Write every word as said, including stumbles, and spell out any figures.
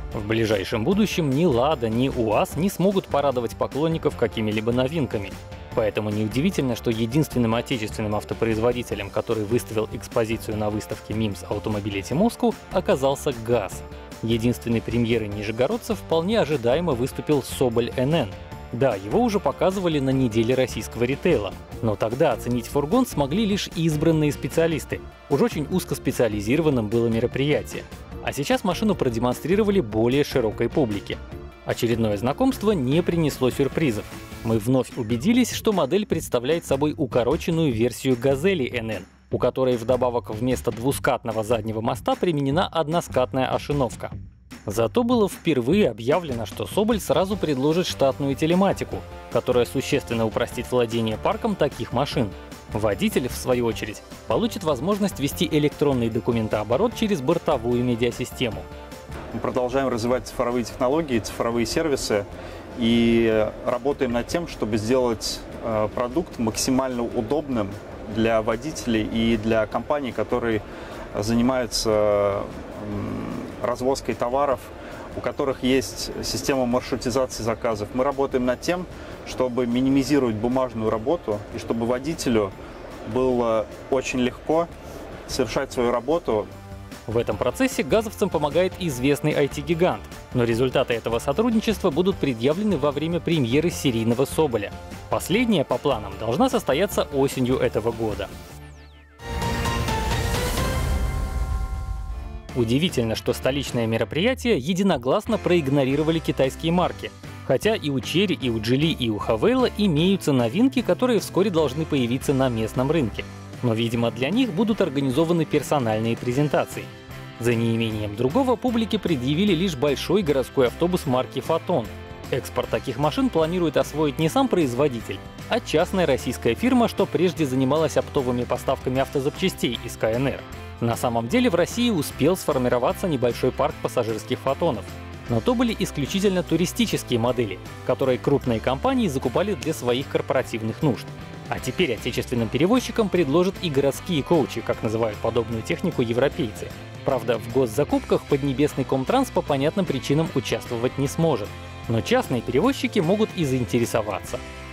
В ближайшем будущем ни «Лада», ни УАЗ не смогут порадовать поклонников какими-либо новинками. Поэтому неудивительно, что единственным отечественным автопроизводителем, который выставил экспозицию на выставке «Мимс Automobility Moscow», оказался ГАЗ. Единственной премьерой нижегородцев вполне ожидаемо выступил Соболь эн эн. Да, его уже показывали на неделе российского ритейла, но тогда оценить фургон смогли лишь избранные специалисты. Уж очень узкоспециализированным было мероприятие. А сейчас машину продемонстрировали более широкой публике. Очередное знакомство не принесло сюрпризов. Мы вновь убедились, что модель представляет собой укороченную версию «Газели» эн эн, у которой вдобавок вместо двускатного заднего моста применена односкатная ошиновка. Зато было впервые объявлено, что Соболь сразу предложит штатную телематику, которая существенно упростит владение парком таких машин. Водитель, в свою очередь, получит возможность вести электронный документооборот через бортовую медиасистему. Мы продолжаем развивать цифровые технологии, цифровые сервисы и работаем над тем, чтобы сделать продукт максимально удобным для водителей и для компаний, которые занимаются развозкой товаров, у которых есть система маршрутизации заказов. Мы работаем над тем, чтобы минимизировать бумажную работу и чтобы водителю было очень легко совершать свою работу. В этом процессе газовцам помогает известный ай ти-гигант, но результаты этого сотрудничества будут предъявлены во время премьеры серийного Соболя. Последняя, по планам, должна состояться осенью этого года. Удивительно, что столичное мероприятие единогласно проигнорировали китайские марки. Хотя и у Chery, и у Geely, и у Havaila имеются новинки, которые вскоре должны появиться на местном рынке. Но, видимо, для них будут организованы персональные презентации. За неимением другого публике предъявили лишь большой городской автобус марки «Фотон». Экспорт таких машин планирует освоить не сам производитель, а частная российская фирма, что прежде занималась оптовыми поставками автозапчастей из ка эн эр. На самом деле в России успел сформироваться небольшой парк пассажирских «Фотонов». Но то были исключительно туристические модели, которые крупные компании закупали для своих корпоративных нужд. А теперь отечественным перевозчикам предложат и городские коучи, как называют подобную технику европейцы. Правда, в госзакупках Поднебесный Комтранс по понятным причинам участвовать не сможет. Но частные перевозчики могут и заинтересоваться.